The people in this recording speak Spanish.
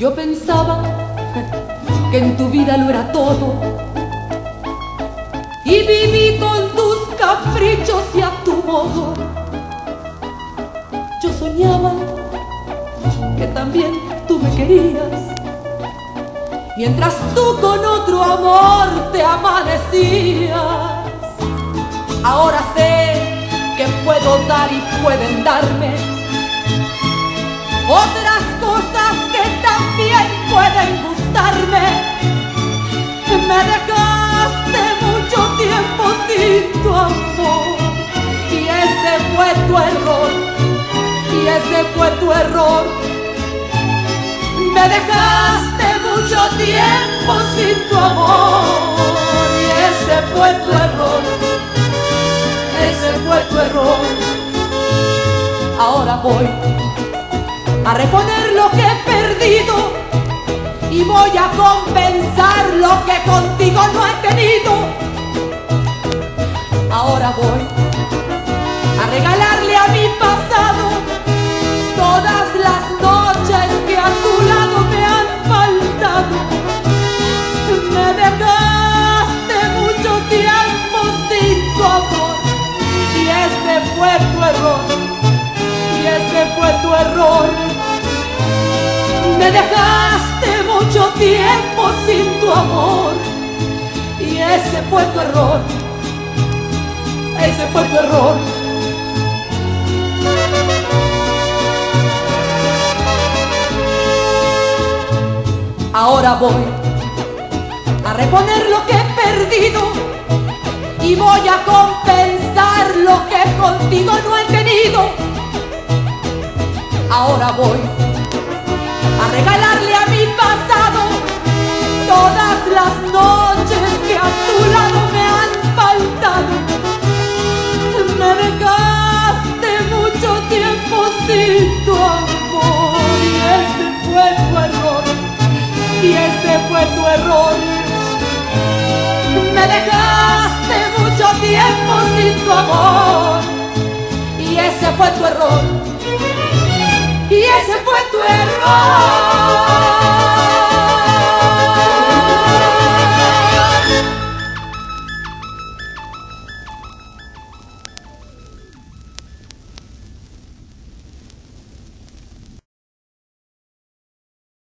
Yo pensaba que en tu vida lo era todo y viví con tus caprichos y a tu modo. Yo soñaba que también tú me querías, mientras tú con otro amor te amanecías. Ahora sé que puedo dar y pueden darme otras cosas que también pueden gustarme. Me dejaste mucho tiempo sin tu amor y ese fue tu error, y ese fue tu error. Me dejaste mucho tiempo sin tu amor y ese fue tu error, ese fue tu error. Ahora voy a reponer lo que he perdido y voy a compensar lo que contigo no he tenido. Ahora voy a regalarle a mi pasado todas las noches que a tu lado me han faltado. Me dejaste mucho tiempo sin tu amor y ese fue tu error, y ese fue tu error. Me dejaste mucho tiempo sin tu amor y ese fue tu error, ese fue tu error. Ahora voy a reponer lo que he perdido y voy a compensar lo que contigo no he tenido. Ahora voy a regalarle a mi pasado todas las noches que a tu lado me han faltado. Me dejaste mucho tiempo sin tu amor y ese fue tu error, y ese fue tu error. Me dejaste mucho tiempo sin tu amor y ese fue tu error, y ese fue tu error.